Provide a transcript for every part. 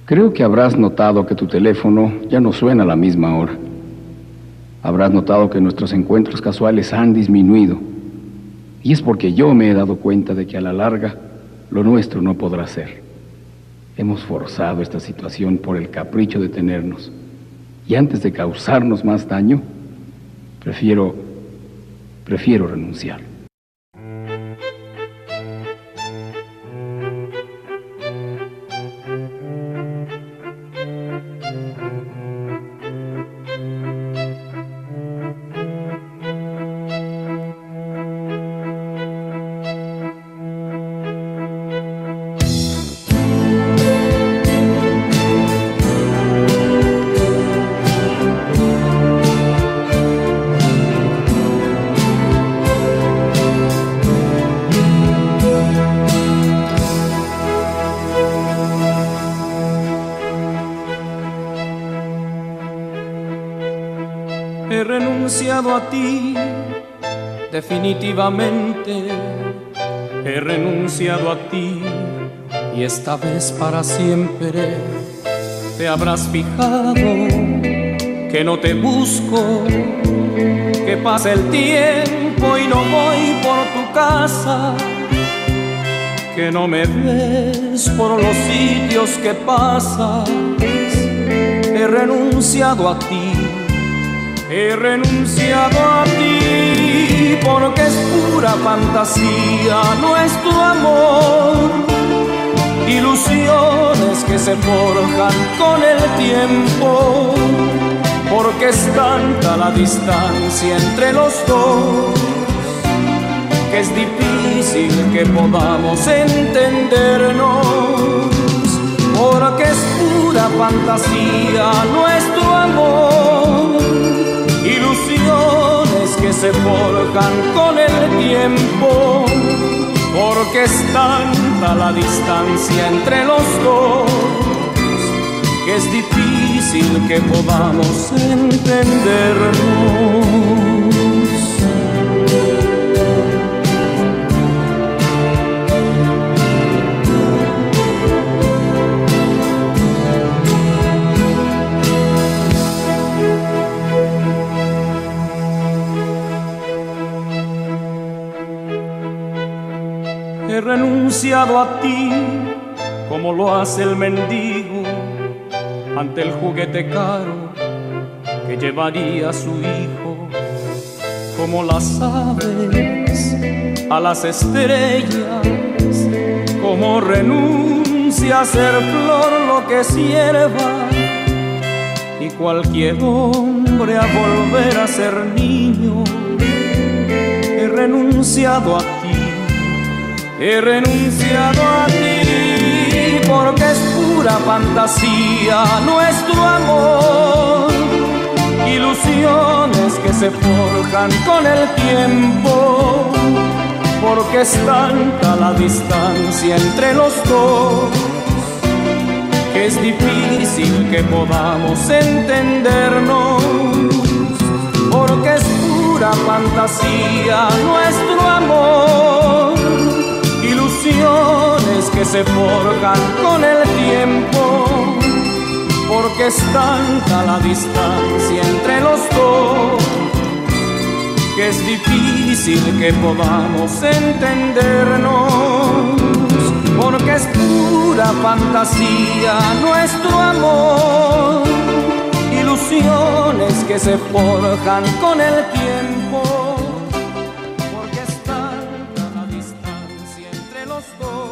Creo que habrás notado que tu teléfono ya no suena a la misma hora. Habrás notado que nuestros encuentros casuales han disminuido. Y es porque yo me he dado cuenta de que a la larga lo nuestro no podrá ser. Hemos forzado esta situación por el capricho de tenernos. Y antes de causarnos más daño, prefiero renunciar. He renunciado a ti, definitivamente. He renunciado a ti, y esta vez para siempre. Te habrás fijado que no te busco, que pasa el tiempo y no voy por tu casa, que no me ves por los sitios que pasas. He renunciado a ti. He renunciado a ti porque es pura fantasía nuestro amor, ilusiones que se forjan con el tiempo, porque es tanta la distancia entre los dos que es difícil que podamos entendernos, porque es pura fantasía nuestro amor, ilusiones que se forjan con el tiempo, porque es tanta la distancia entre los dos que es difícil que podamos entendernos. He renunciado a ti como lo hace el mendigo ante el juguete caro que llevaría a su hijo, como las aves a las estrellas, como renuncia a ser flor lo que es hierba, y cualquier hombre a volver a ser niño. He renunciado a ti. He renunciado a ti porque es pura fantasía nuestro amor, ilusiones que se forjan con el tiempo, porque es tanta la distancia entre los dos que es difícil que podamos entendernos, porque es pura fantasía nuestro amor, ilusiones que se forjan con el tiempo, porque es tanta la distancia entre los dos que es difícil que podamos entendernos, porque es pura fantasía nuestro amor, ilusiones que se forjan con el tiempo, porque es tanta la distancia entre los dos.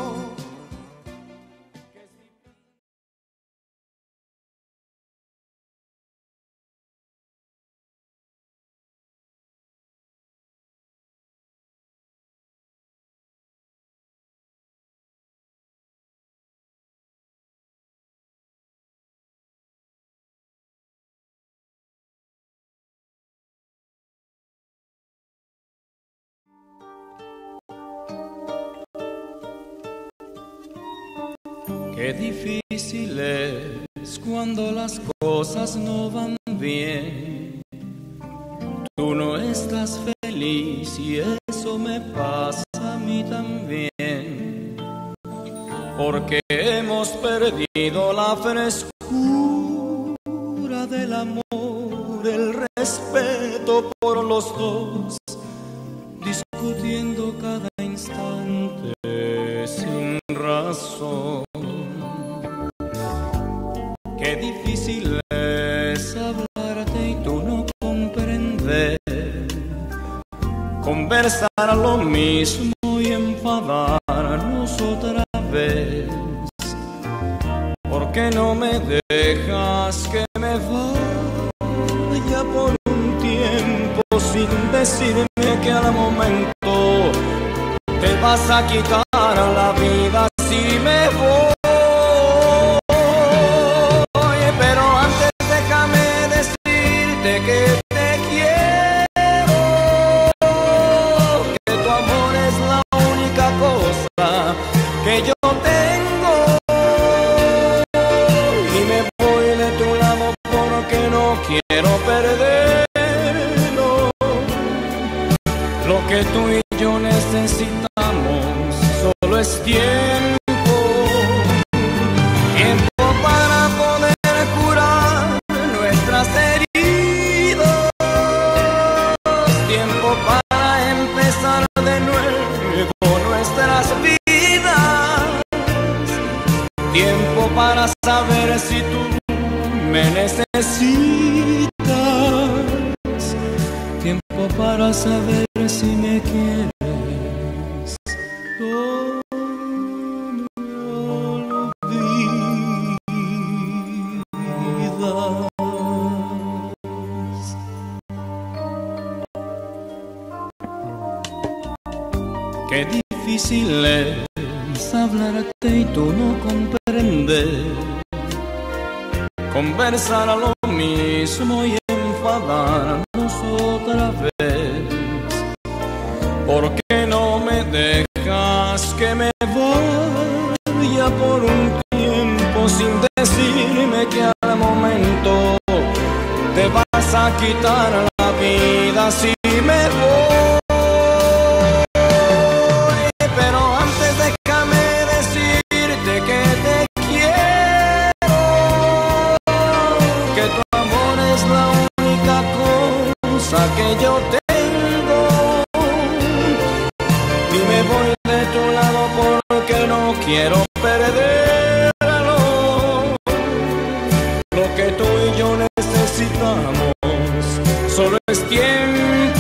Qué difícil es cuando las cosas no van bien. Tú no estás feliz y eso me pasa a mí también. porque hemos perdido la frescura del amor, el respeto por los dos, discutiendo cada instante sin razón. Qué difícil es hablarte y tú no comprender, conversar lo mismo y enfadarnos otra vez. ¿Por qué no me dejas que me vaya por un tiempo sin decirme que al momento te vas a quitar la vida si me voy? Pero antes déjame decirte que te quiero, que tu amor es la única cosa que yo tengo, y me voy de tu lado porque no quiero perderlo. Lo que tú y yo necesitamos solo es tiempo, tiempo para poder curar nuestras heridas, tiempo para empezar de nuevo nuestras vidas, tiempo para saber si tú me necesitas, tiempo para saber si me quieres. No me olvidas. Qué difícil es hablarte y tú no comprender, conversar lo mismo y enfadarnos otra vez. ¿Por qué no me dejas que me vaya por un tiempo sin decirme que al momento te vas a quitar la vida si me voy? Pero antes déjame decirte que te quiero, que tu amor es la única cosa que yo tengo, y me voy de tu lado porque no quiero perderlo. Lo que tú y yo necesitamos solo es tiempo,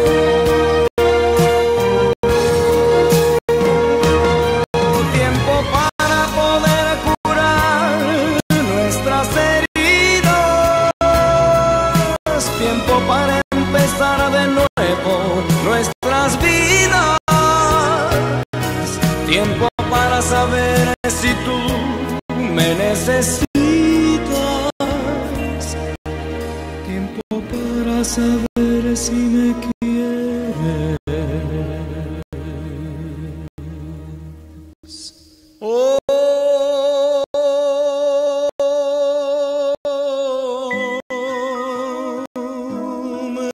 tiempo para poder curar nuestras heridas, tiempo para empezar de nuevo nuestras vidas, tiempo para saber si tú me necesitas, tiempo para saber si me quieres. Oh, me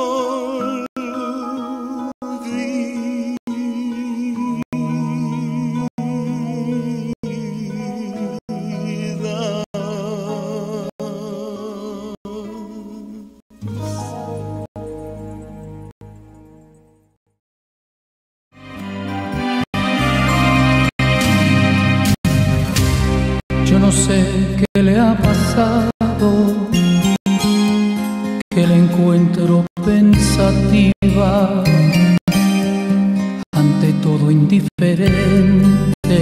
Yo no sé qué le ha pasado, que la encuentro pensativa, ante todo indiferente,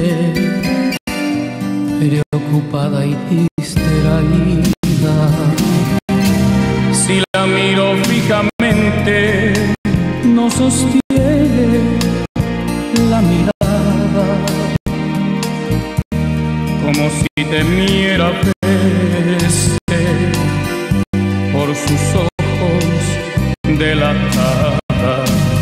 preocupada y distraída. Si la miro fijamente, No sostiene la mirada, como si temiera verse por sus ojos delatada.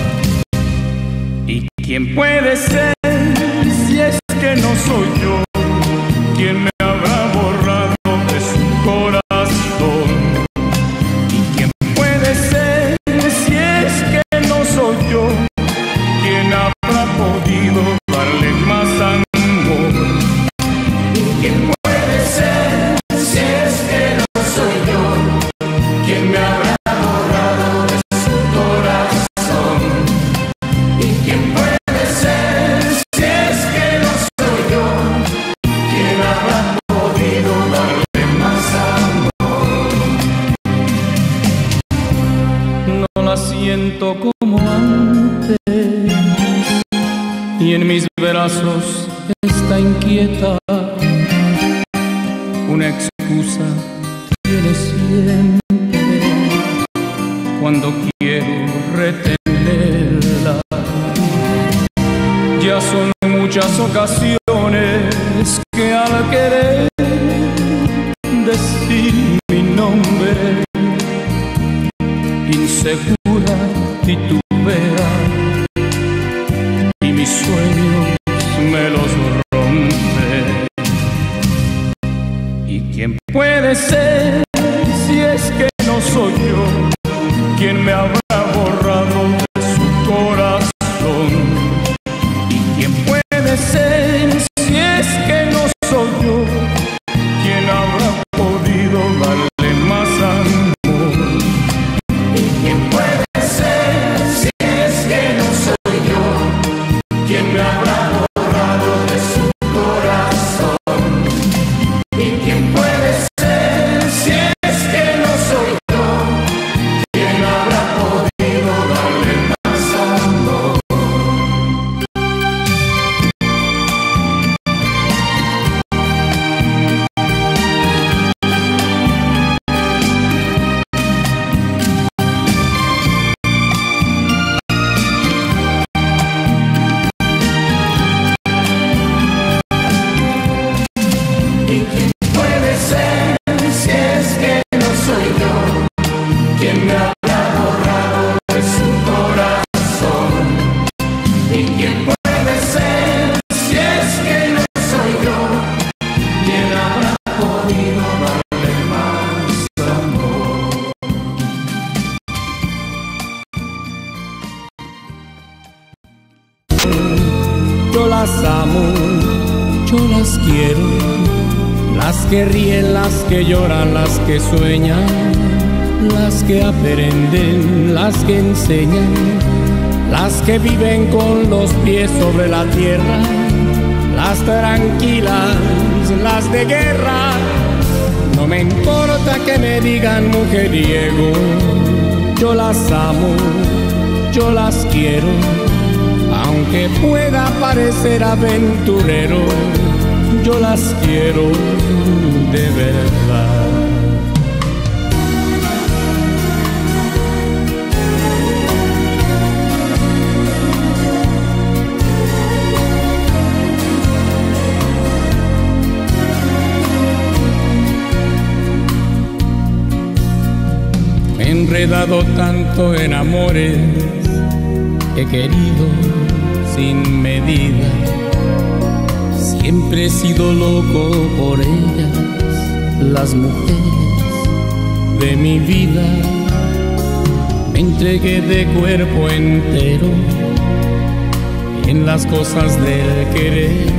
¿Y quién puede ser si es que no soy yo? ¿Quién me habrá borrado de su corazón? ¿Y quién puede ser si es que no soy yo? ¿Quién habrá podido darle más amor la siento como antes, y en mis brazos está inquieta. Una excusa tiene siempre cuando quiero retenerla. Ya son muchas ocasiones que al querer decir mi nombre, insegura titubea y mis sueños me los rompe. ¿Y quién puede ser si es que no soy yo? ¿Quién me habrá borrado de su corazón? ¿Y quién puede ser si es que no soy yo? ¿Quién habrá podido darle más amor? ¿Y quién puede ser si es que no soy yo? ¿Quién me habrá borrado de su corazón? ¿Y quién puede ser si es que no soy yo? ¿Quién habrá podido darle más amor? ¿Y quién puede ser si es que no soy yo? ¿Quién me habrá borrado de su corazón? ¿Y quién puede ser si es que no soy yo? ¿Quién habrá podido darle más amor? Yo las amo, yo las quiero, las que ríen, las que lloran, las que sueñan, las que aprenden, las que enseñan, las que viven con los pies sobre la tierra, las tranquilas, las de guerra. No me importa que me digan mujeriego, yo las amo, yo las quiero, aunque pueda parecer aventurero, yo las quiero de verdad. Me he enredado tanto en amores, he querido sin medida. Siempre he sido loco por ellas, las mujeres de mi vida. Me entregué de cuerpo entero en las cosas del querer.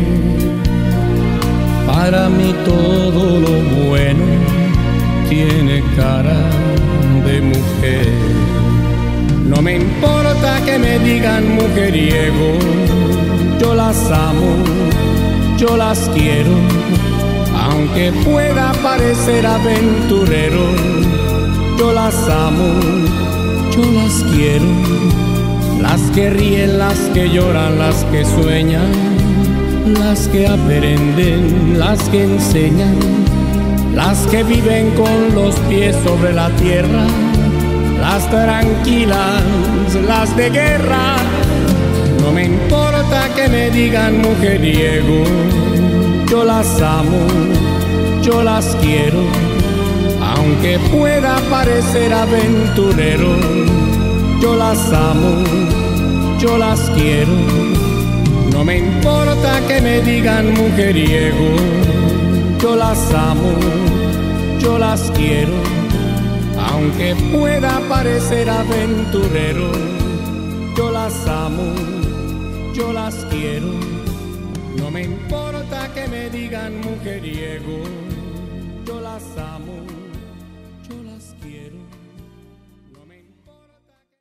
Para mí todo lo bueno tiene cara de mujer. No me importa que me digan mujeriego, yo las amo, yo las quiero, aunque pueda parecer aventurero, yo las amo, yo las quiero, las que ríen, las que lloran, las que sueñan, las que aprenden, las que enseñan, las que viven con los pies sobre la tierra, las tranquilas, las de guerra. No me importa que me digan mujeriego, yo las amo, yo las quiero, aunque pueda parecer aventurero, yo las amo, yo las quiero. No me importa que me digan mujeriego, yo las amo, yo las quiero, aunque pueda parecer aventurero, yo las amo, yo las quiero. No me importa que me digan mujeriego, yo las amo, yo las quiero. No me importa que...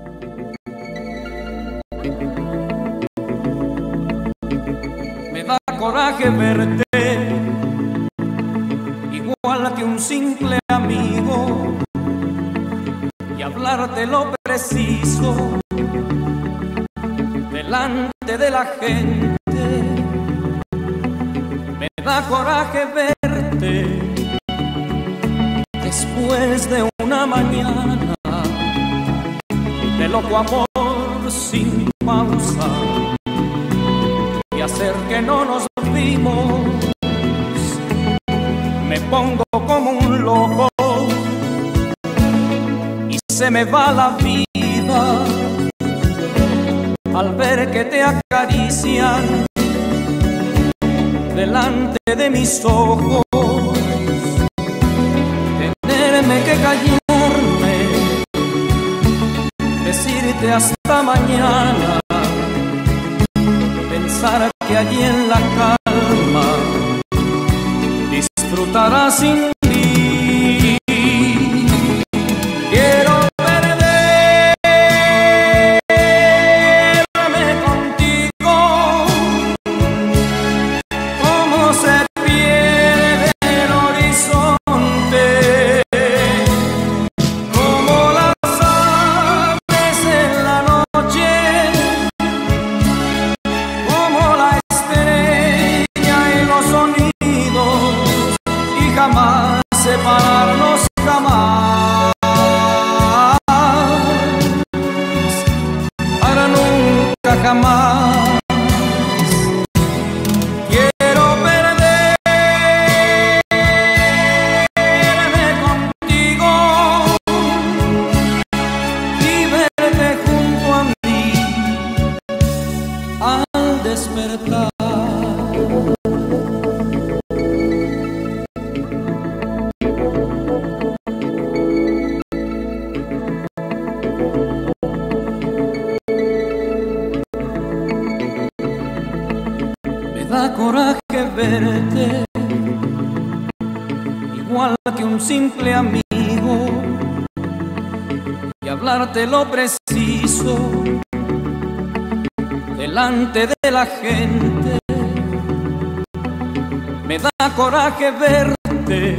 Me da coraje verte igual que un simple amigo y hablarte lo preciso delante de la gente. Me da coraje verte después de una mañana de loco amor sin pausa y hacer que no nos vimos. Me pongo como un loco y se me va la vida al ver que te acarician delante de mis ojos. Tenerme que callarme, decirte hasta mañana, pensar que allí en la calma disfrutarás sin mí. Quiero perderme contigo, como se pierde el horizonte, como las aves en la noche, como la estrella y los sonidos, y jamás separarnos, jamás, para nunca jamás. Quiero perderme contigo y verte junto a mí al despertar. Me da coraje verte igual que un simple amigo y hablarte lo preciso delante de la gente. Me da coraje verte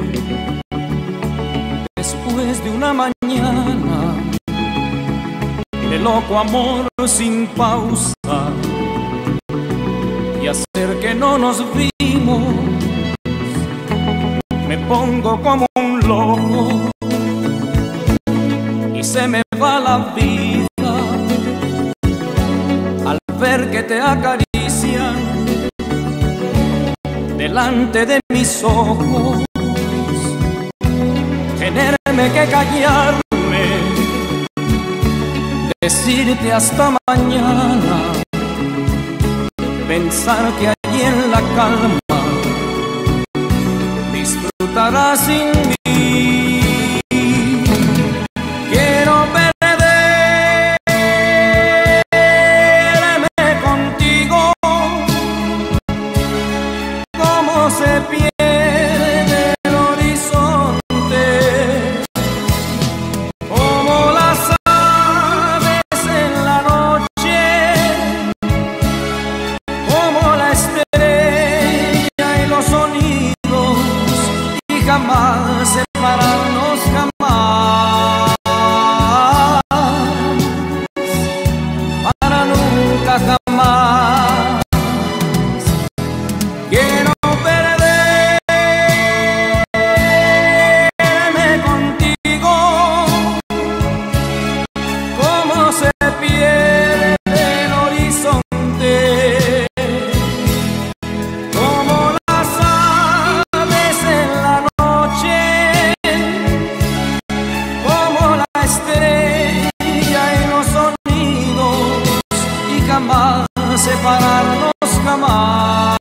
después de una mañana de loco amor sin pausa y hacer que no nos vimos. Me pongo como un loco y se me va la vida al ver que te acarician delante de mis ojos. Tenerme que callarme, decirte hasta mañana, pensar que allí en la calma disfrutarás sin mí. Quiero perderme contigo, como se pierde el horizonte, como las aves en la noche, como la estrella y los sonidos, y jamás separarnos, jamás, para nunca jamás. Quiero perderme contigo, como se pierde el horizonte, como las aves en la noche, como la estrella y los sonidos, y jamás separarnos, jamás,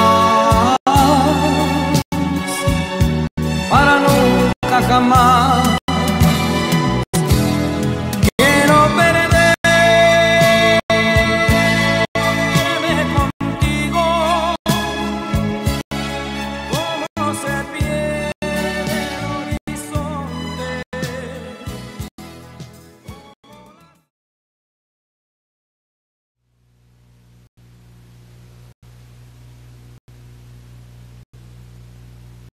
para nunca jamás.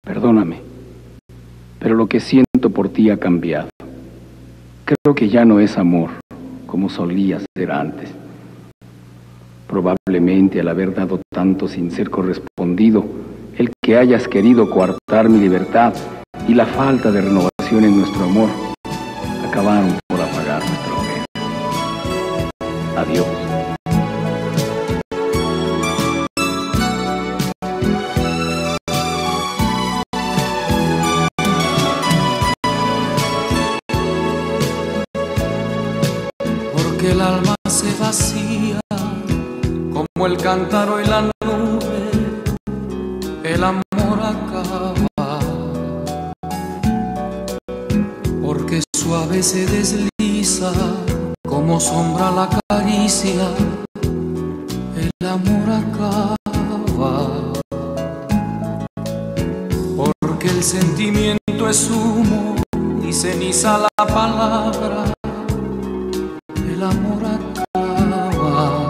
Perdóname, pero lo que siento por ti ha cambiado. Creo que ya no es amor como solía ser antes. Probablemente al haber dado tanto sin ser correspondido, el que hayas querido coartar mi libertad y la falta de renovación en nuestro amor acabaron por apagar nuestra hoguera. Adiós. Porque el alma se vacía como el cántaro y la nube, el amor acaba. Porque suave se desliza como sombra la caricia, el amor acaba. Porque el sentimiento es humo y ceniza la palabra, el amor acaba.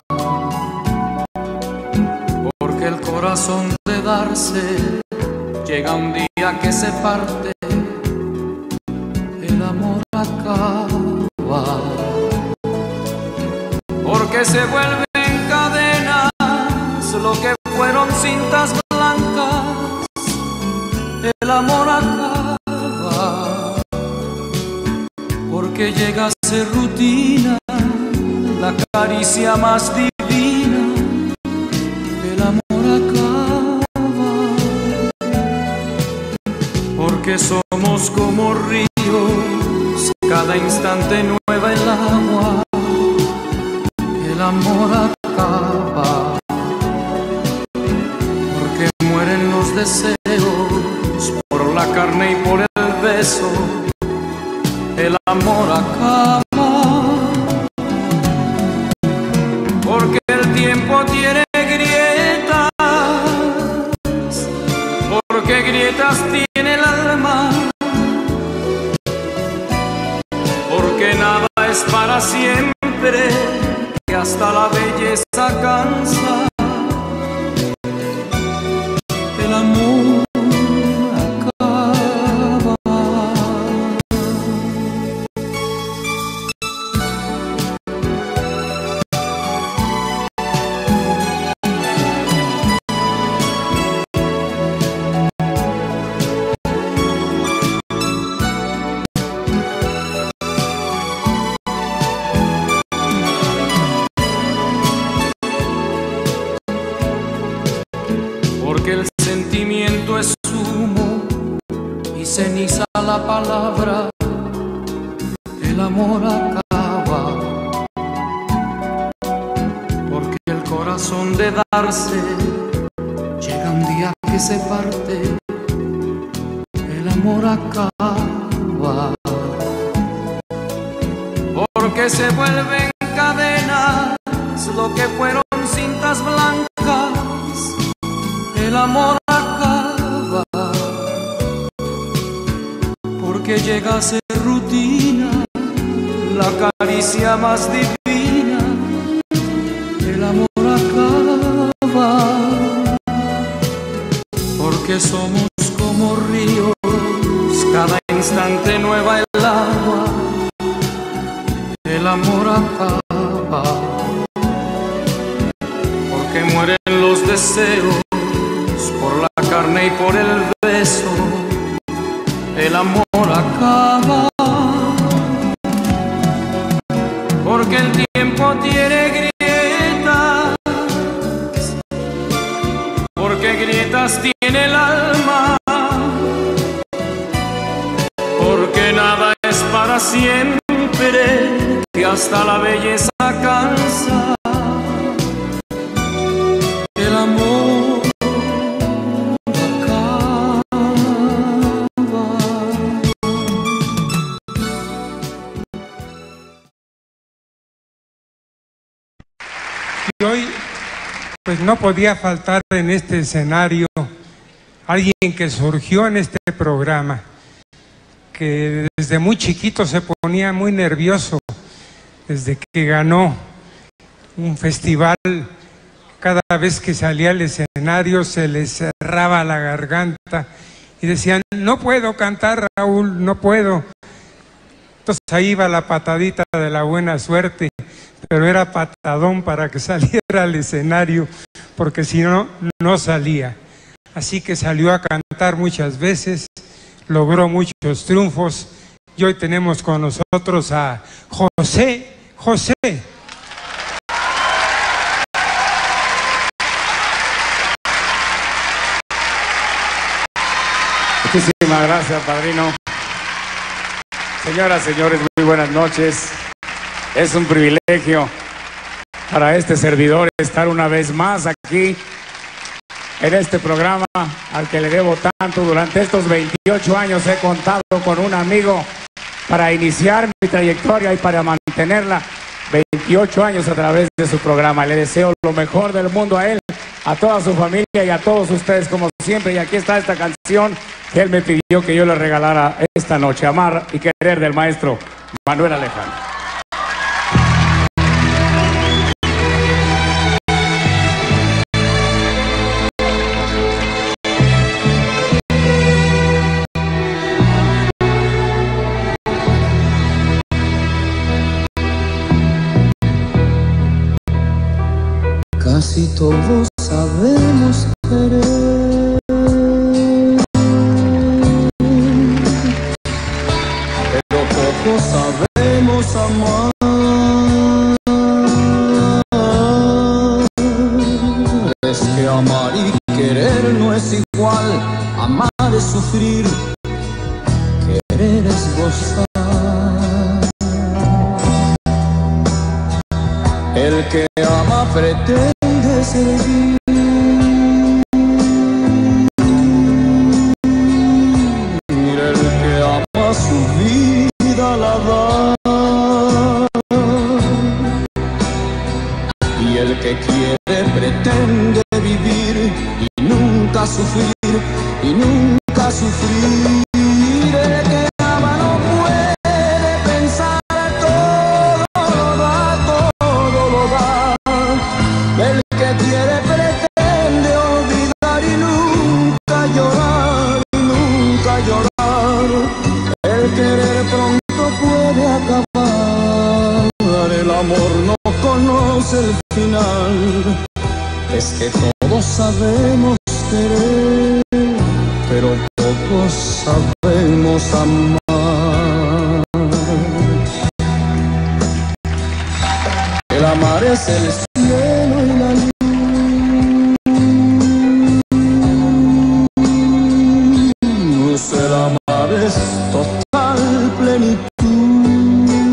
Porque el corazón de darse llega un día que se parte, el amor acaba. Porque se vuelven cadenas lo que fueron cintas blancas, el amor acaba. Porque llega a ser rutina la caricia más divina, el amor acaba. Porque somos como ríos, cada instante nueva el agua, el amor acaba. Porque mueren los deseos por la carne y por el beso, el amor acaba. Porque el tiempo tiene grietas, porque grietas tiene el alma, porque nada es para siempre, que hasta la belleza cansa, el amor acaba. Porque el sentimiento es humo y ceniza la palabra, el amor acaba. Porque el corazón de darse llega un día que se parte, el amor acaba. Porque se vuelven cadenas lo que fueron cintas blancas, el amor acaba. Porque llega a ser rutina la caricia más divina, el amor acaba. Porque somos como ríos, cada instante nueva el agua, el amor acaba. Porque mueren los deseos por la carne y por el beso, el amor acaba. Porque el tiempo tiene grietas, porque grietas tiene el alma, porque nada es para siempre, que hasta la belleza cansa, el amor acaba. Y hoy, pues no podía faltar en este escenario alguien que surgió en este programa, que desde muy chiquito se ponía muy nervioso, desde que ganó un festival. Cada vez que salía al escenario se le cerraba la garganta y decían, no puedo cantar, Raúl, no puedo. Entonces ahí iba la patadita de la buena suerte, pero era patadón para que saliera al escenario, porque si no, no salía. Así que salió a cantar muchas veces, logró muchos triunfos, y hoy tenemos con nosotros a José José. Muchísimas gracias, padrino. Señoras, señores, muy buenas noches. Es un privilegio para este servidor estar una vez más aquí en este programa al que le debo tanto. Durante estos 28 años he contado con un amigo para iniciar mi trayectoria y para mantenerla 28 años a través de su programa. Le deseo lo mejor del mundo a él, a toda su familia y a todos ustedes como siempre. Y aquí está esta canción que él me pidió que yo le regalara esta noche, Amar y Querer, del maestro Manuel Alejandro. Casi todos sabemos querer, pero poco sabemos amar. Es que amar y querer no es igual. Amar es sufrir, querer es gozar. El que ama pretende servir, el que ama su vida la da, y el que quiere pretende vivir y nunca sufrir, y nunca sufrir. El que ama no puede pensar, el que quiere pretende olvidar y nunca llorar, y nunca llorar. El querer pronto puede acabar, el amor no conoce el final. Es que todos sabemos querer, pero pocos sabemos amar. El amar es el cielo y la luz, el amar es total plenitud.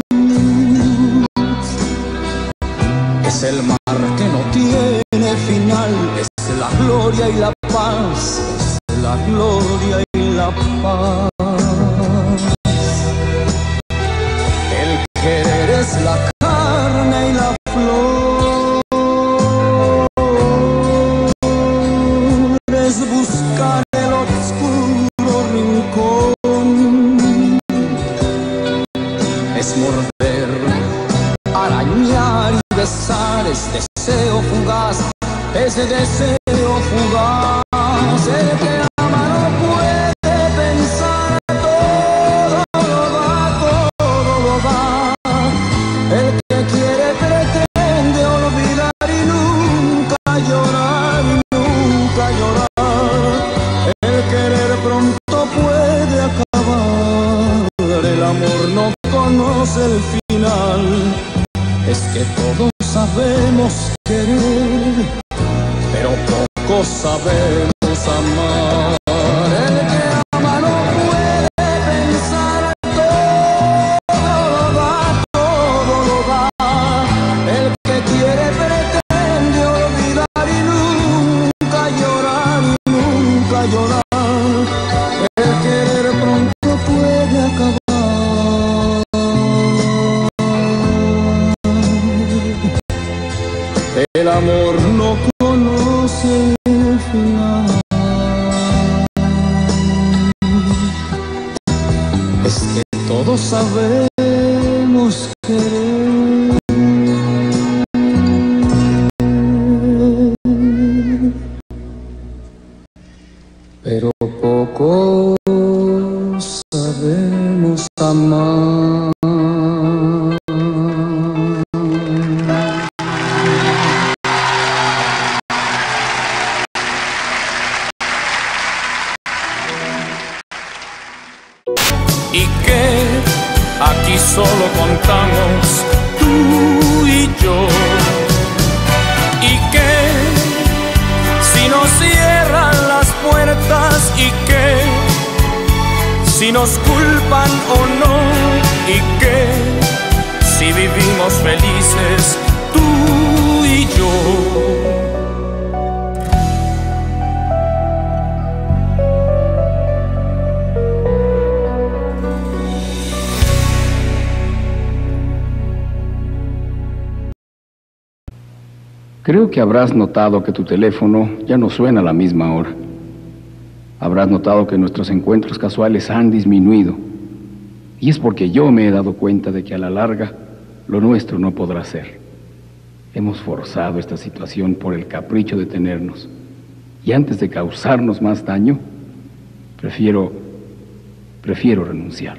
Es el mar que no tiene final, es la gloria y la paz, es la gloria y la paz. El querer es la carne y la flor, es buscar el oscuro rincón, es morder, arañar y besar, es deseo fugaz, es deseo fugaz. El que ama no puede pensar, todo lo da, todo lo da. El que quiere pretende olvidar y nunca llorar, y nunca llorar. El querer pronto puede acabar, el amor no conoce el final. Es que todos sabemos querer, pero pocos sabemos amar. El que ama no puede pensar, todo lo da, todo lo da. El que quiere pretende olvidar y nunca llorar, y nunca llorar. El querer pronto puede acabar, el amor no conoce el final. Es que todos sabemos querer, pero poco amar. Y que aquí solo contamos tú y yo. Y que si nos cierran las puertas, y que si nos culpan o no, y que si vivimos felices tú y yo. Creo que habrás notado que tu teléfono ya no suena a la misma hora. Habrás notado que nuestros encuentros casuales han disminuido. Y es porque yo me he dado cuenta de que a la larga lo nuestro no podrá ser. Hemos forzado esta situación por el capricho de tenernos. Y antes de causarnos más daño, prefiero renunciar.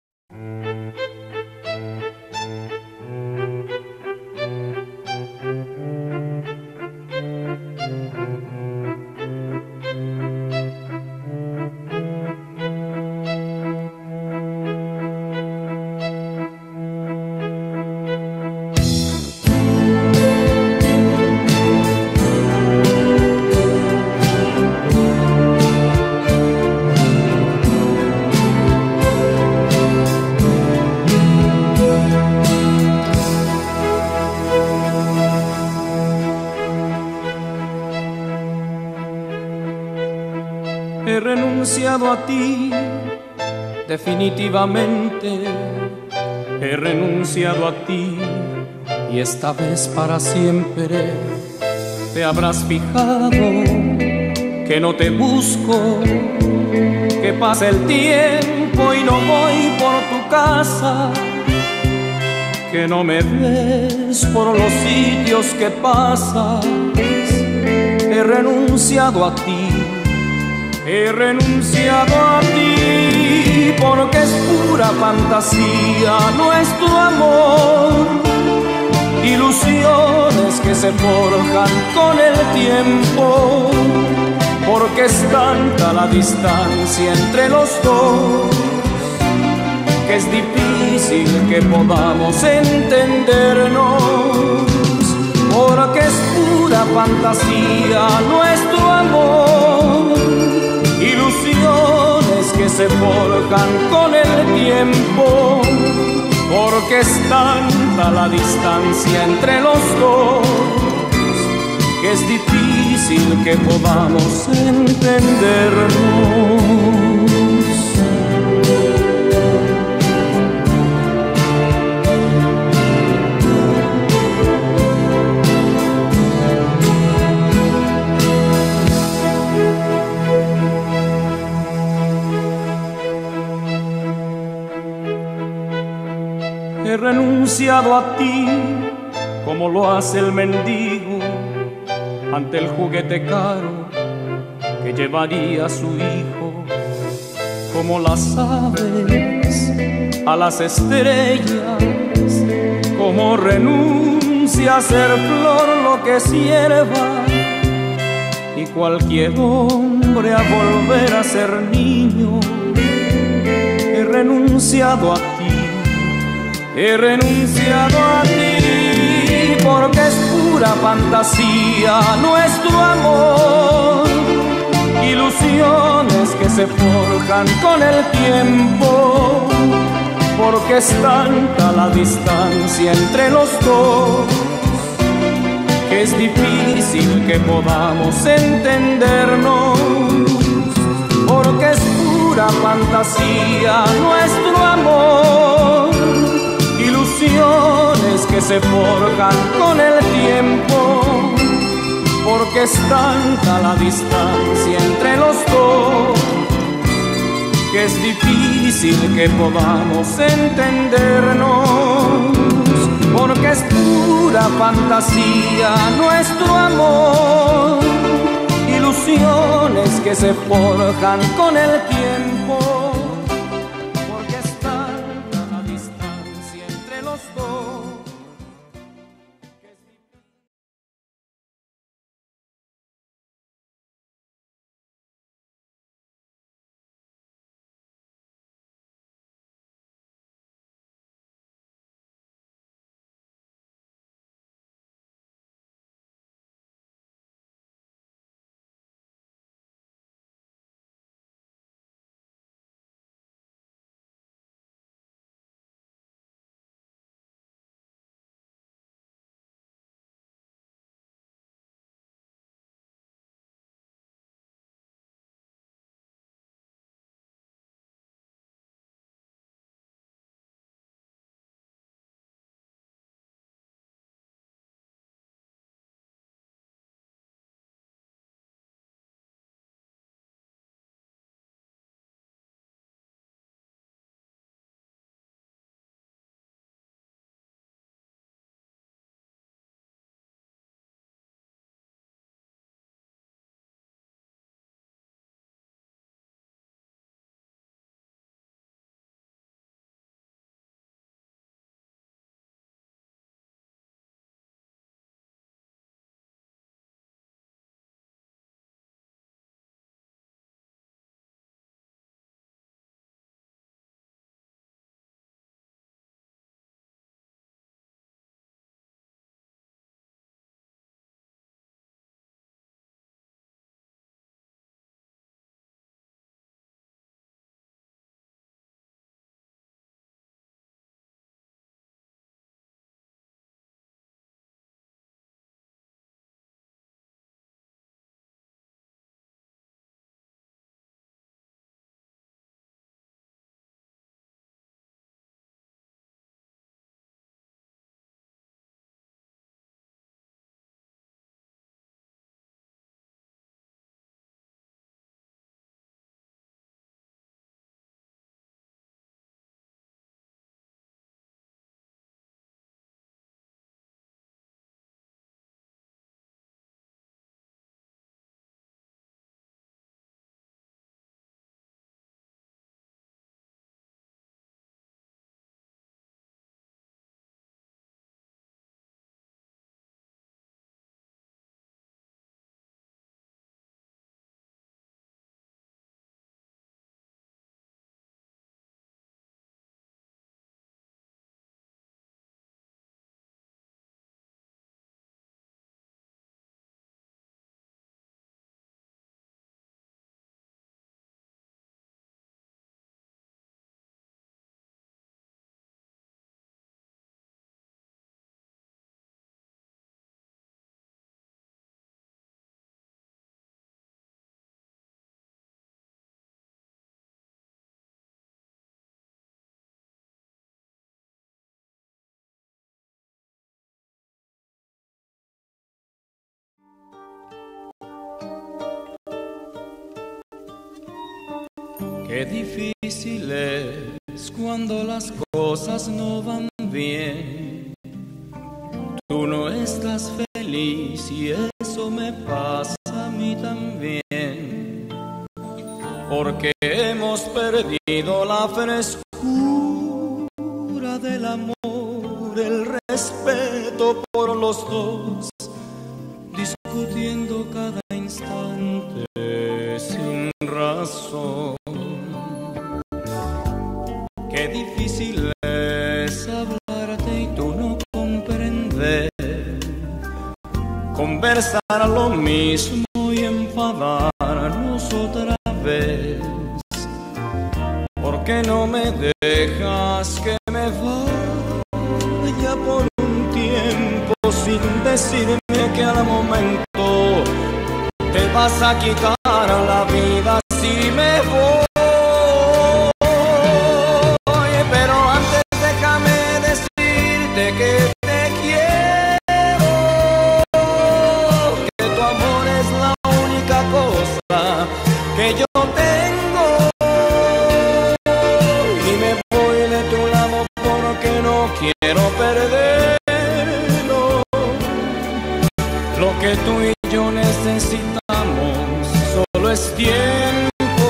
He renunciado a ti, definitivamente. He renunciado a ti, y esta vez para siempre. Te habrás fijado que no te busco, que pasa el tiempo y no voy por tu casa, que no me ves por los sitios que pasas. He renunciado a ti. He renunciado a ti, porque es pura fantasía nuestro amor, ilusiones que se forjan con el tiempo, porque es tanta la distancia entre los dos, que es difícil que podamos entendernos, porque es pura fantasía nuestro amor, ilusiones que se forjan con el tiempo, porque es tanta la distancia entre los dos, que es difícil que podamos entendernos. He renunciado a ti, como lo hace el mendigo ante el juguete caro que llevaría a su hijo, como las aves a las estrellas, como renuncia a ser flor lo que es hierba, y cualquier hombre a volver a ser niño. He renunciado a ti. He renunciado a ti, porque es pura fantasía nuestro amor, ilusiones que se forjan con el tiempo, porque es tanta la distancia entre los dos, que es difícil que podamos entendernos, porque es pura fantasía nuestro amor, ilusiones que se forjan con el tiempo, porque es tanta la distancia entre los dos, que es difícil que podamos entendernos, porque es pura fantasía nuestro amor, ilusiones que se forjan con el tiempo, porque es tanta Qué difícil es cuando las cosas no van bien. Tú no estás feliz y eso me pasa a mí también. Porque hemos perdido la frescura del amor, el respeto por los dos, discutiendo cada instante sin razón. Qué difícil es hablarte y tú no comprender, conversar lo mismo y enfadarnos otra vez. ¿Por qué no me dejas que me vaya por un tiempo sin decirme que al momento te vas a quitar la vida si me voy? Pero antes déjame decirte que te quiero, que tu amor es la única cosa que yo tengo, y me voy de tu lado porque no quiero perderlo. Lo que tú y yo necesitamos solo es tiempo,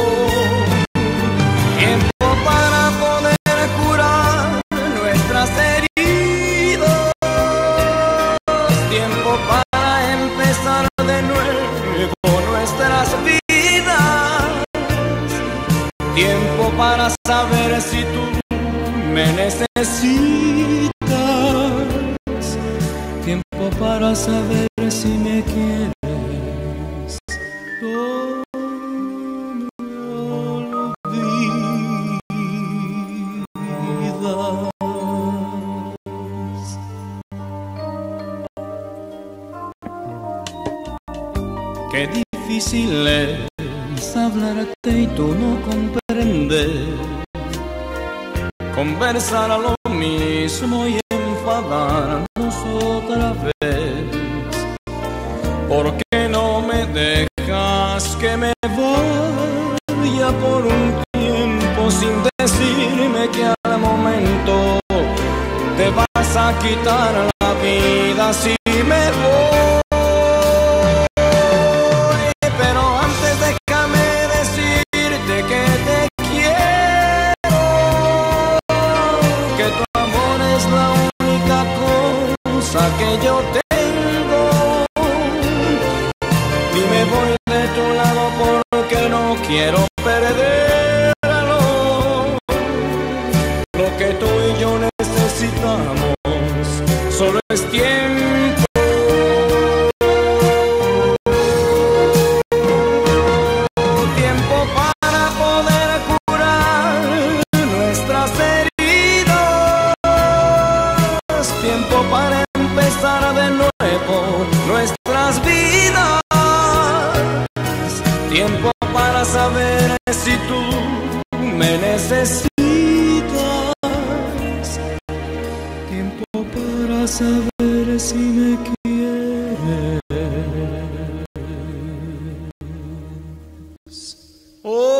tiempo para poder curar nuestras heridas, tiempo para empezar de nuevo nuestras vidas, tiempo para saber si tú me necesitas, tiempo para saber si me quieres. Qué difícil es hablarte y tú no comprender, conversar a lo mismo y enfadarnos otra vez. ¿Por qué no me dejas que me vaya por un tiempo sin decirme que al momento te vas a quitar la vida si me voy? Que yo tengo, y me voy de tu lado porque no quiero perderlo. Lo que tú y yo necesitamos solo es tiempo, tiempo para poder curar nuestras heridas, tiempo para empezar de nuevo nuestras vidas, tiempo para saber si tú me necesitas, tiempo para saber si me quieres. Oh.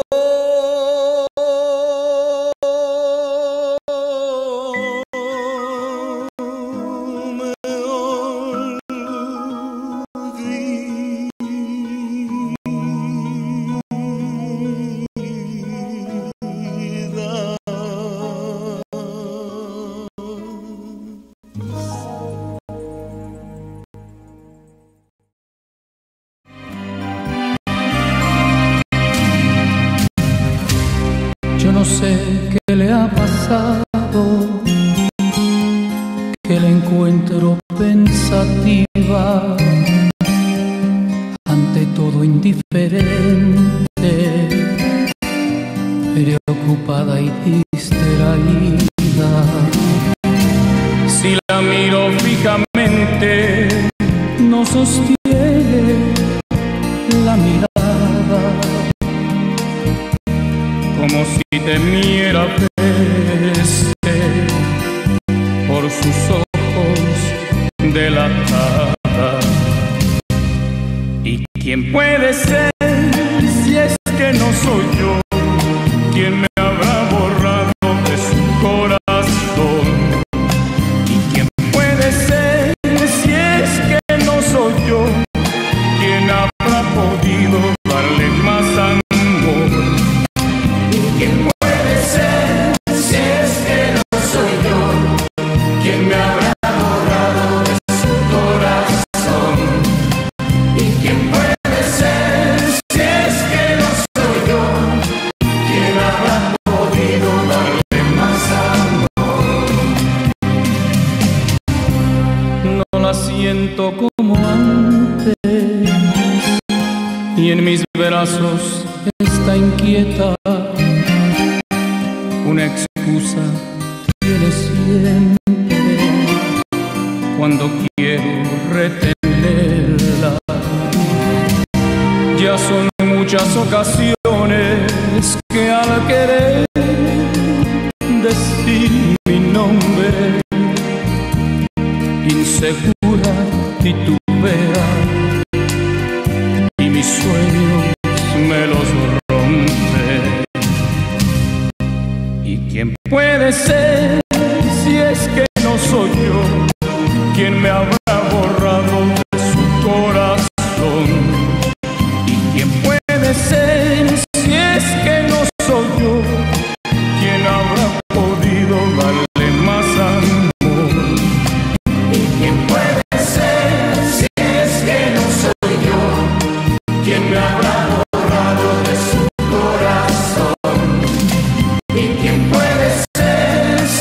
No sé qué le ha pasado, que la encuentro pensativa, ante todo indiferente, preocupada y distraída. Si la miro fijamente, no sostiene la mirada, como si temiera verse por sus ojos delatada. ¿Y quién puede ser si es que no soy yo y en mis brazos está inquieta. Una excusa tiene siempre cuando quiero retenerla. Ya son muchas ocasiones que al querer decir mi nombre, insegura titubea y mis sueños me los rompe. ¿Y quién puede ser si es que no soy yo quien me habrá borrado de su corazón? ¿Y quién puede ser si es que no soy yo quien habrá podido darle más amor? ¿Y quién puede ser si es que no soy yo quien me habrá borrado de su corazón? ¿Y quién puede ser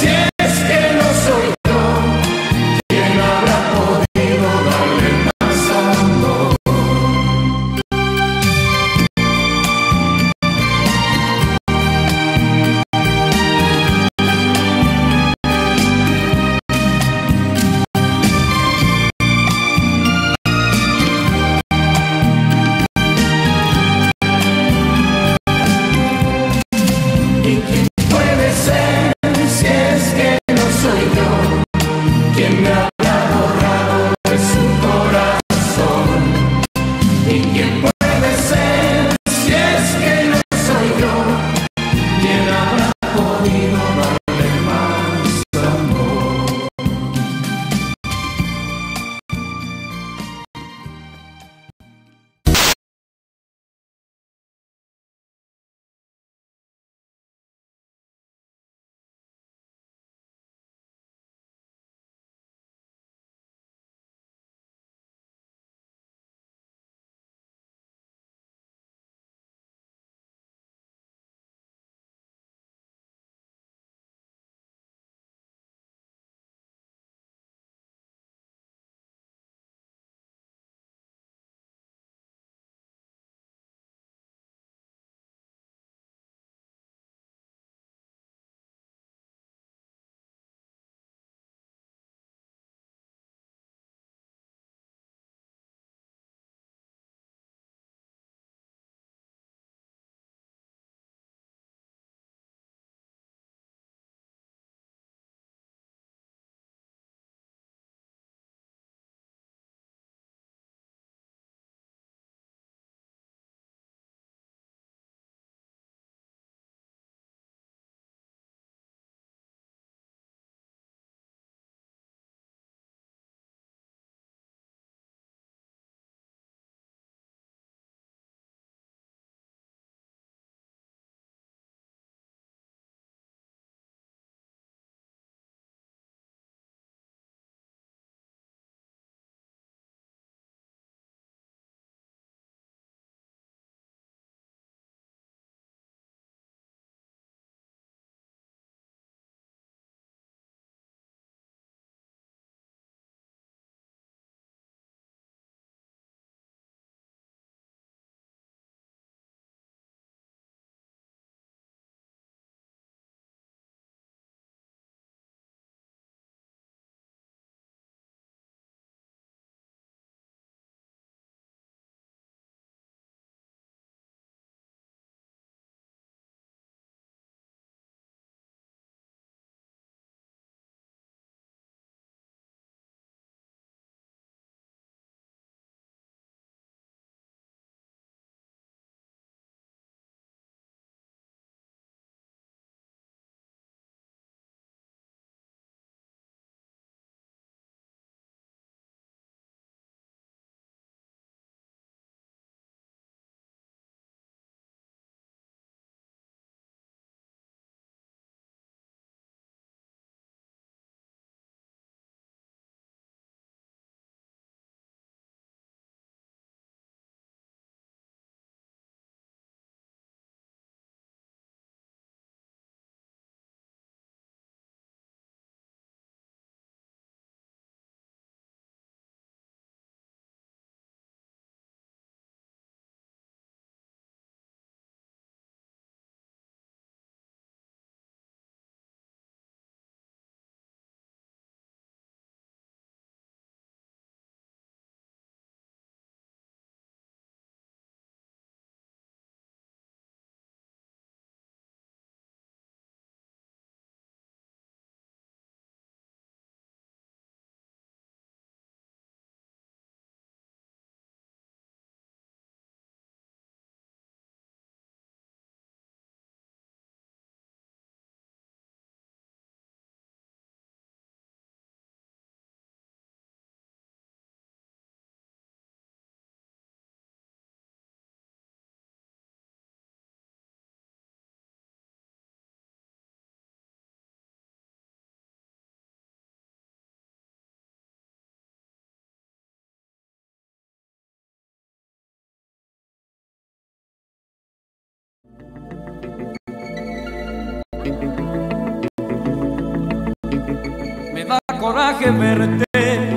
coraje verte,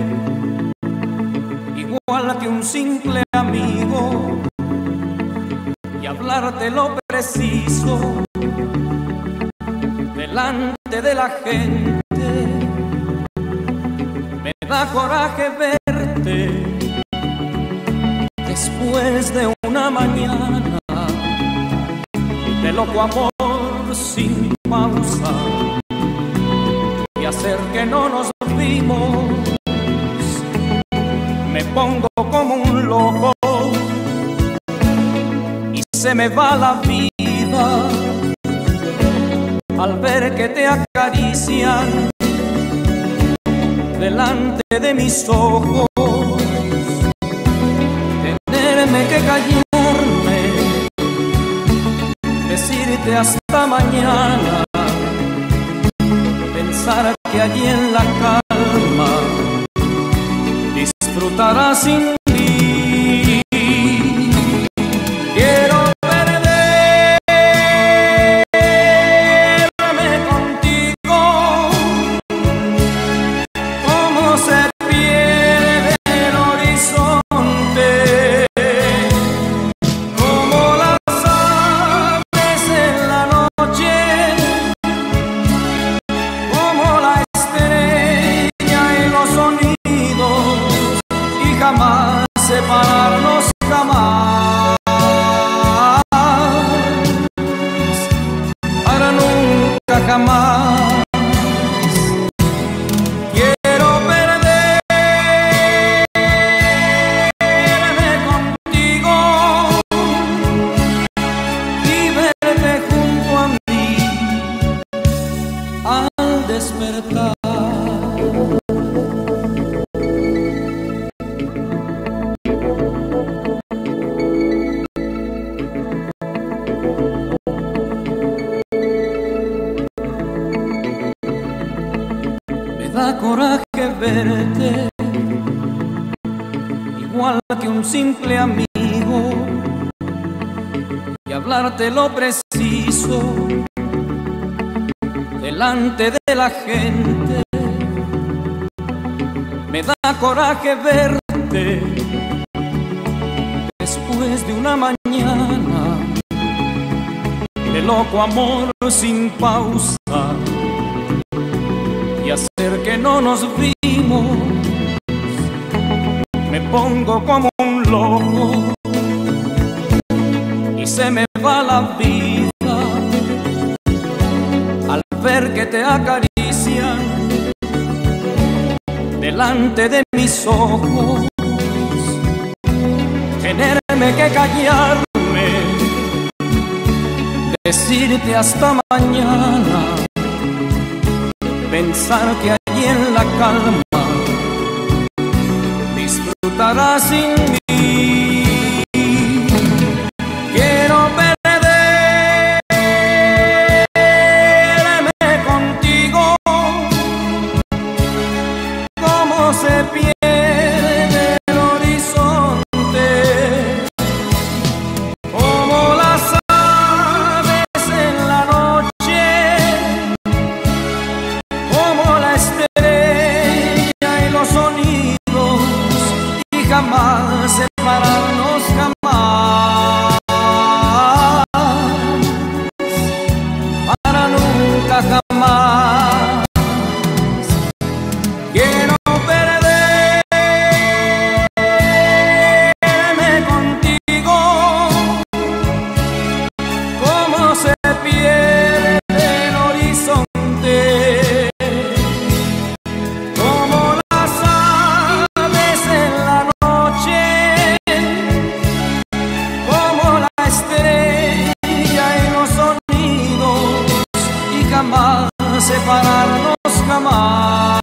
igual que un simple amigo, y hablarte lo preciso delante de la gente. Me da coraje verte después de una mañana de loco amor sin pausa, y hacer que no nos vimos. Me pongo como un loco y se me va la vida al ver que te acarician delante de mis ojos. Tenerme que callarme, decirte hasta mañana, pensar que allí en la calma disfrutarás sin mí. Quiero perderme contigo, como se pierde el horizonte, como las aves en la noche, como la estrella y los sonidos, y jamás separarnos, jamás, para nunca jamás. Quiero perderme contigo y verte junto a mí al despertar. Me da coraje verte, igual que un simple amigo, y hablarte lo preciso delante de la gente. Me da coraje verte después de una mañana de loco amor sin pausa, y hacer que no nos vimos. Me pongo como un loco y se me va la vida al ver que te acarician delante de mis ojos. Tenerme que callarme, decirte hasta mañana, pensar que allí en la calma disfrutarás sin mí. Quiero perderme contigo, como se pierde el horizonte, como las aves en la noche, como la estrella y los sonidos, y jamás separarnos, jamás, para nunca jamás. Quiero perderme contigo, como se pierde el horizonte, como las aves en la noche, como la estrella y los sonidos, y jamás separarnos, jamás,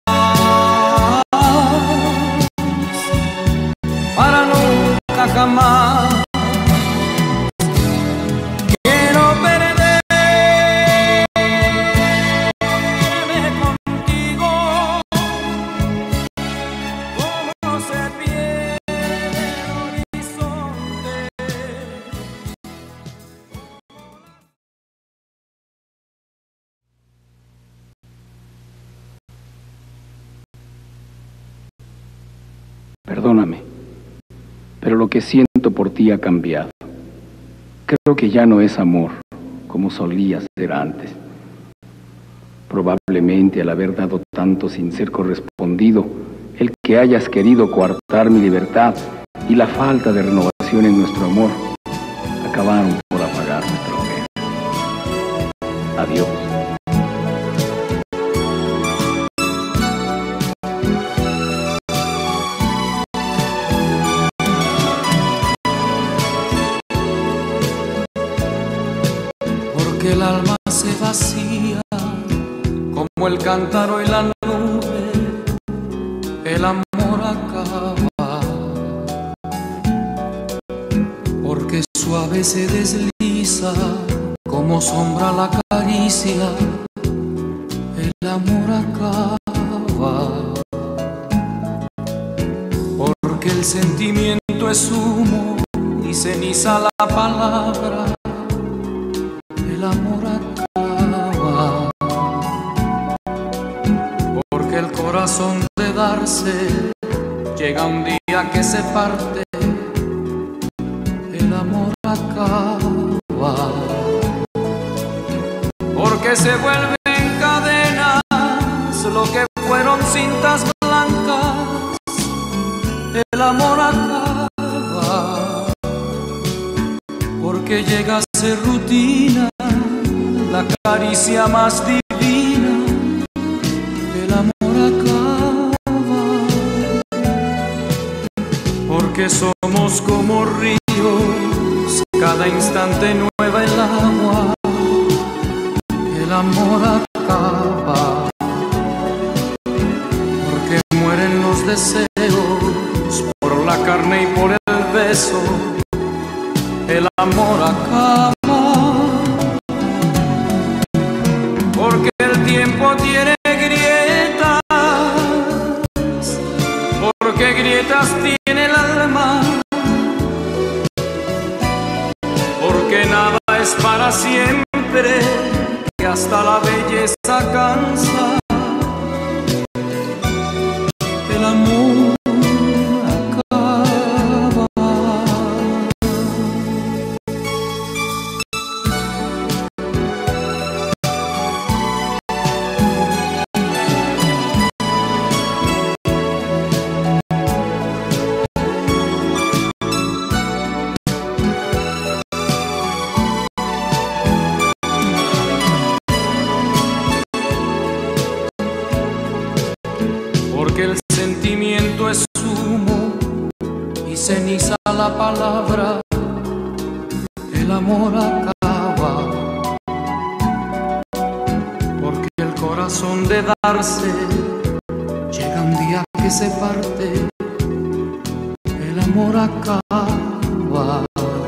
para nunca jamás. Quiero perderme contigo, como se pierde el horizonte. Perdóname, pero lo que siento por ti ha cambiado. Creo que ya no es amor como solía ser antes. Probablemente al haber dado tanto sin ser correspondido, el que hayas querido coartar mi libertad y la falta de renovación en nuestro amor acabaron por apagar nuestra hoguera. Adiós. Porque el alma se vacía como el cántaro y la nube, el amor acaba. Porque suave se desliza como sombra la caricia, el amor acaba. Porque el sentimiento es humo y ceniza la palabra, el amor acaba. Porque el corazón de darse llega un día que se parte, el amor acaba. Porque se vuelven cadenas lo que fueron cintas blancas, el amor acaba. Porque llega a ser rutina la caricia más divina, el amor acaba. Porque somos como ríos, cada instante nueva el agua, el amor acaba. Porque mueren los deseos por la carne y por el beso, el amor acaba. Porque el tiempo tiene grietas, porque grietas tiene el alma, porque nada es para siempre, que hasta la belleza cansa, el amor acaba. Porque el sentimiento es humo y ceniza la palabra, el amor acaba. Porque el corazón de darse llega un día que se parte, el amor acaba.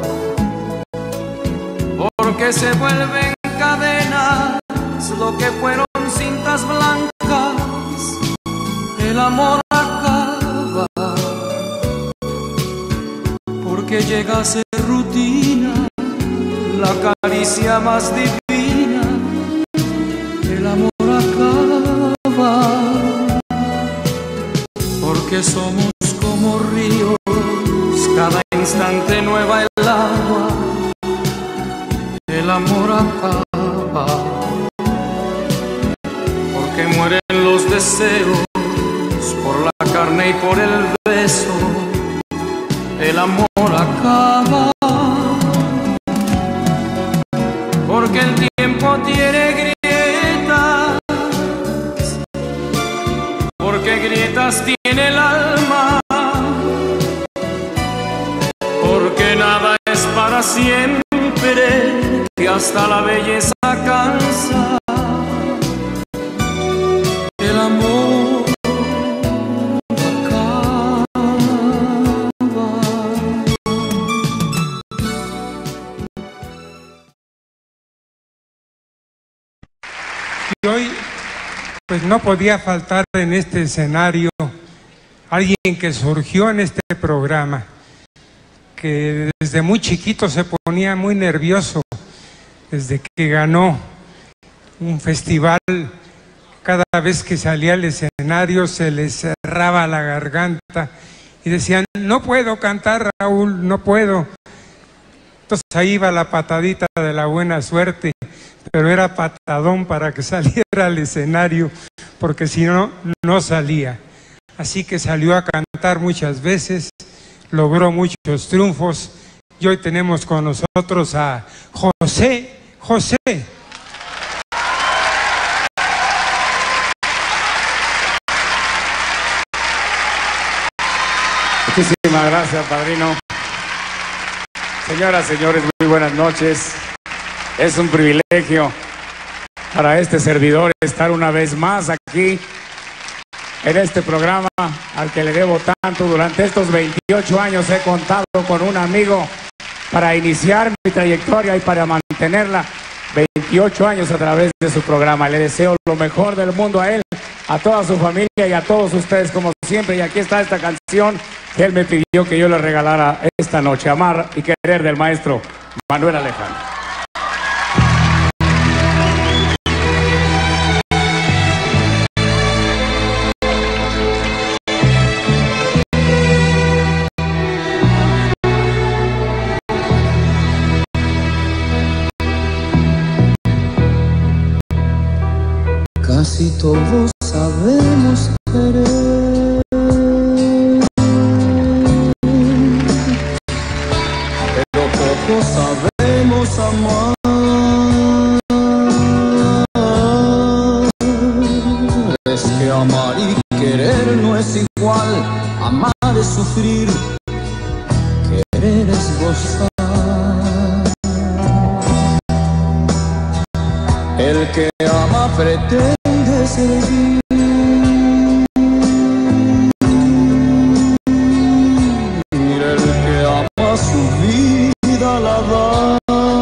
Porque se vuelven cadenas lo que fueron cintas blancas, el amor acaba. Porque llega a ser rutina la caricia más divina, el amor acaba. Porque somos como ríos, cada instante nueva el agua, el amor acaba. Porque mueren los deseos por la carne y por el beso, el amor acaba. Porque el tiempo tiene grietas, porque grietas tiene el alma, porque nada es para siempre, que hasta la belleza cansa, el amor acaba. Y hoy, pues no podía faltar en este escenario alguien que surgió en este programa, que desde muy chiquito se ponía muy nervioso, desde que ganó un festival. Cada vez que salía al escenario se le cerraba la garganta y decían, no puedo cantar, Raúl, no puedo. Entonces ahí iba la patadita de la buena suerte, pero era patadón para que saliera al escenario, porque si no, no salía. Así que salió a cantar muchas veces, logró muchos triunfos, y hoy tenemos con nosotros a José José. Muchísimas gracias, padrino. Señoras, señores, muy buenas noches. Es un privilegio para este servidor estar una vez más aquí en este programa al que le debo tanto. Durante estos 28 años he contado con un amigo para iniciar mi trayectoria y para mantenerla 28 años a través de su programa. Le deseo lo mejor del mundo a él, a toda su familia y a todos ustedes como siempre. Y aquí está esta canción que él me pidió que yo le regalara esta noche: Amar y Querer, del maestro Manuel Alejandro. Casi todos sabemos querer, pero pocos sabemos amar. Es que amar y querer no es igual. Amar es sufrir, querer es gozar. El que ama pretende servir, el que ama su vida la da,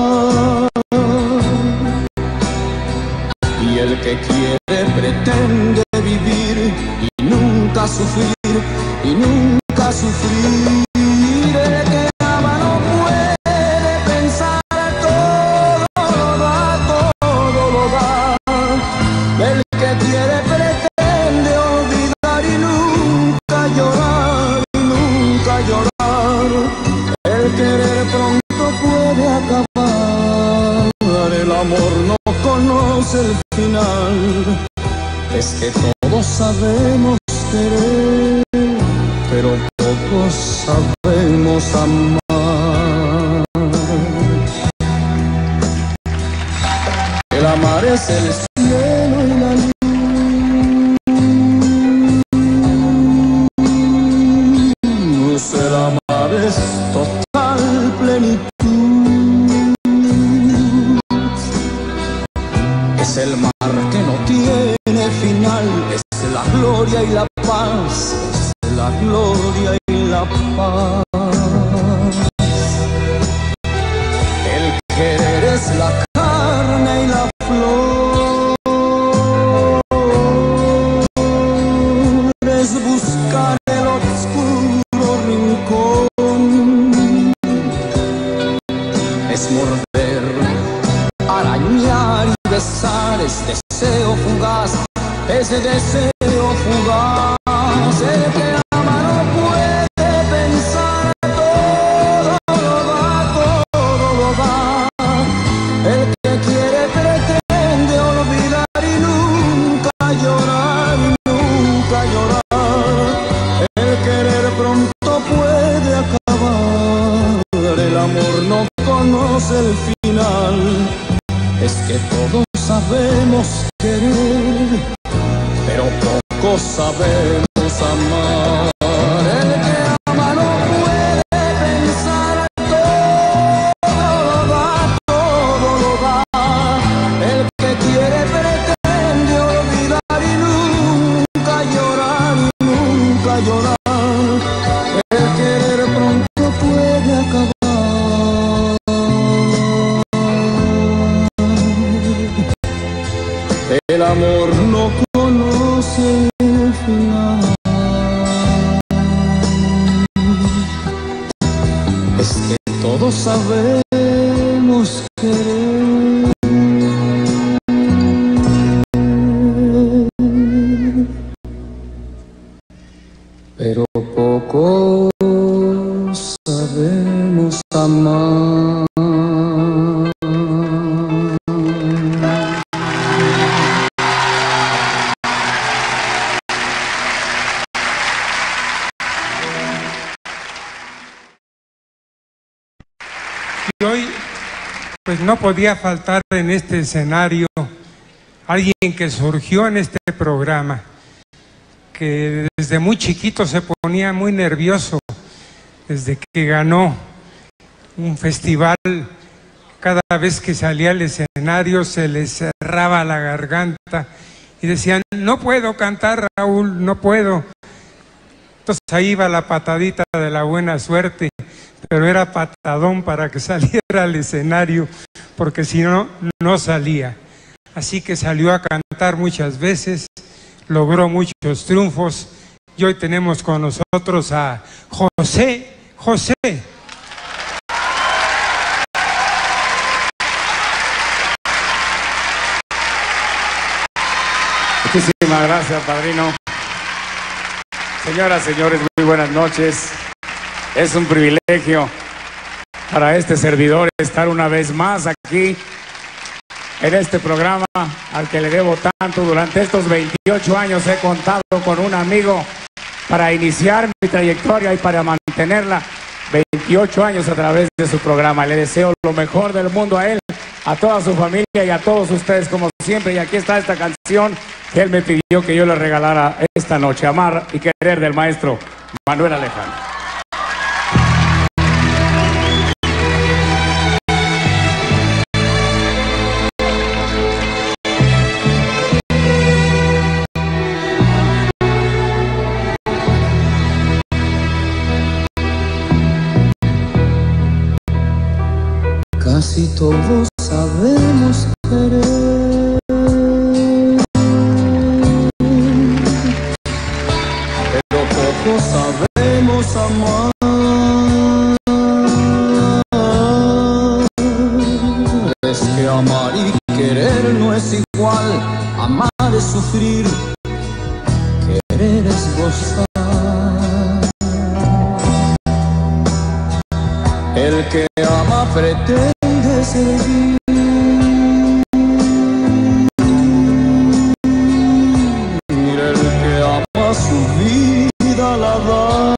y el que quiere pretende vivir y nunca sufrir, y nunca sufrir. El que ama no puede pensar, todo lo da. El que quiere pretende olvidar y nunca llorar, y nunca llorar. El querer pronto puede acabar, el amor no conoce el final. Es que todos sabemos querer, pero pocos sabemos amar. El amar es el cielo y la luz, el amar es total plenitud. Es el mar que no tiene final, es la gloria y la paz, es la gloria y la paz. El querer es la carne y la flor, es buscar el oscuro rincón, es morder, arañar y besar, es deseo fugaz, es deseo fugaz. El que ama no puede pensar, todo lo da. El que quiere pretende olvidar y nunca llorar, y nunca llorar. El querer pronto puede acabar, el amor no conoce el final. Es que todos sabemos querer, pero pocos sabemos amar. El que ama no puede pensar, todo lo da. El que quiere pretende olvidar y nunca llorar, y nunca llorar. El querer pronto puede acabar, el amor no conoce el final. Es que todos sabemos querer, pero poco amar. Y hoy, pues no podía faltar en este escenario alguien que surgió en este programa, que desde muy chiquito se ponía muy nervioso, desde que ganó un festival. Cada vez que salía al escenario se le cerraba la garganta y decían: no puedo cantar, Raúl, no puedo. Entonces ahí iba la patadita de la buena suerte, pero era patadón para que saliera al escenario, porque si no, no salía. Así que salió a cantar muchas veces, logró muchos triunfos, y hoy tenemos con nosotros a José José. Muchísimas gracias, padrino. Señoras, señores, muy buenas noches. Es un privilegio para este servidor estar una vez más aquí en este programa al que le debo tanto. Durante estos 28 años he contado con un amigo para iniciar mi trayectoria y para mantenerla 28 años a través de su programa. Le deseo lo mejor del mundo a él, a toda su familia y a todos ustedes como siempre. Y aquí está esta canción que él me pidió que yo le regalara esta noche: Amar y Querer, del maestro Manuel Alejandro. Casi todos sabemos querer, pero pocos sabemos amar. Es que amar y querer no es igual. Amar es sufrir, querer es gozar. El que ama pretende servir, el que ama su vida la da,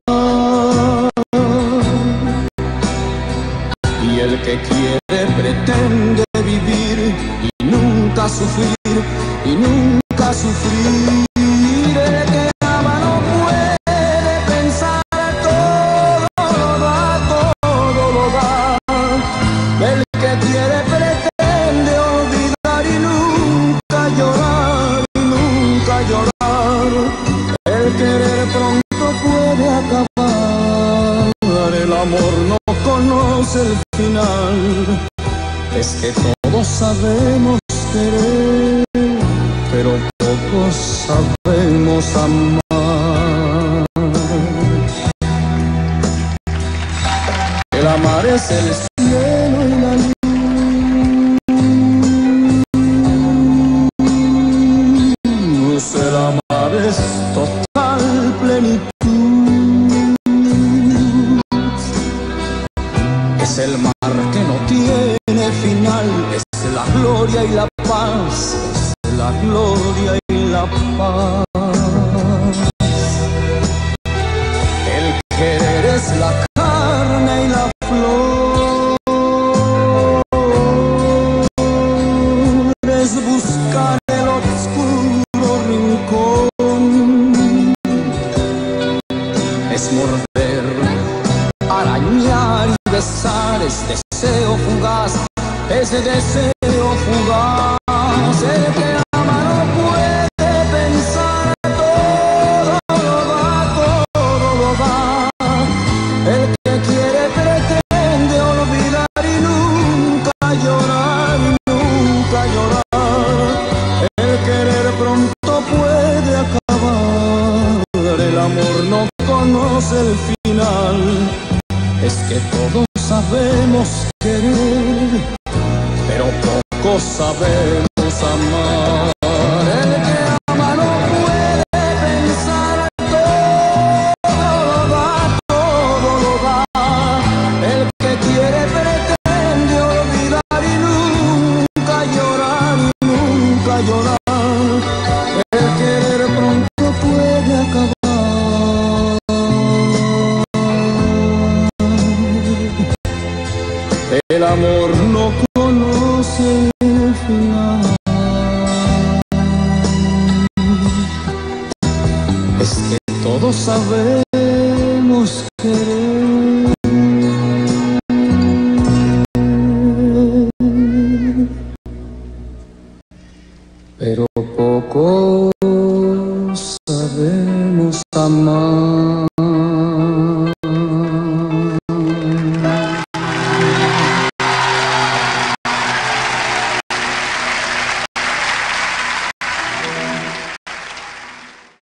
y el que quiere pretende vivir y nunca sufrir, y nunca sufrir. El que ama no puede pensar, todo lo da, todo lo da. El que quiere pretende olvidar y nunca llorar, y nunca llorar. El querer pronto puede acabar, el amor no conoce el final. Es que todos sabemos querer, pero pocos sabemos amar. El amar es el cielo y la luz. El amar es total plenitud. Es el mar que no tiene final. Es la gloria y la paz. Es la gloria y la paz. El querer es la carne y la flor. Es buscar el oscuro rincón. Es morder, arañar y besar. Es deseo fugaz. Es deseo fugaz. El que ama no puede pensar, todo lo da, todo lo da. El que quiere pretende olvidar y nunca llorar, y nunca llorar. El querer pronto puede acabar, el amor no conoce el final. Es que todos sabemos querer, pero pocos sabemos amar. El que ama no puede pensar, todo lo da, todo lo da. El que quiere El amor no conoce final. Es que todos sabemos querer, pero poco sabemos amar.